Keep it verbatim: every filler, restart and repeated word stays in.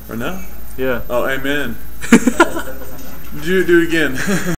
Or no? Yeah. Oh, amen. do, do it again.